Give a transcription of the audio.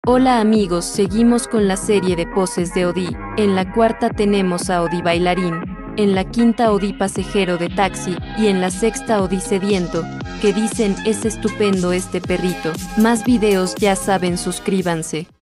Hola amigos, seguimos con la serie de poses de Odi. En la cuarta tenemos a Odi bailarín, en la quinta Odi pasajero de taxi y en la sexta Odi sediento, que dicen es estupendo este perrito. Más videos ya saben, suscríbanse.